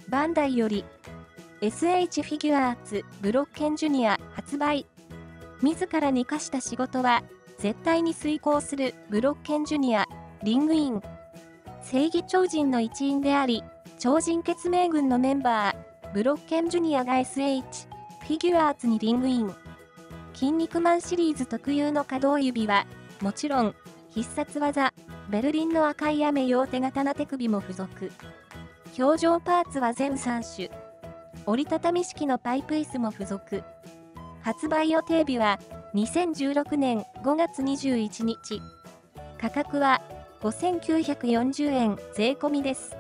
バンダイより SH フィギュアーツブロッケンジュニア発売。自らに課した仕事は絶対に遂行するブロッケンジュニアリングイン。正義超人の一員であり、超人血盟軍のメンバー、ブロッケンジュニアが SH フィギュアーツにリングイン。筋肉マンシリーズ特有の可動指は、もちろん、必殺技、ベルリンの赤い雨用手刀手首も付属。表情パーツは全3種。折りたたみ式のパイプ椅子も付属。発売予定日は、2016年5月21日。価格は、5940円税込みです。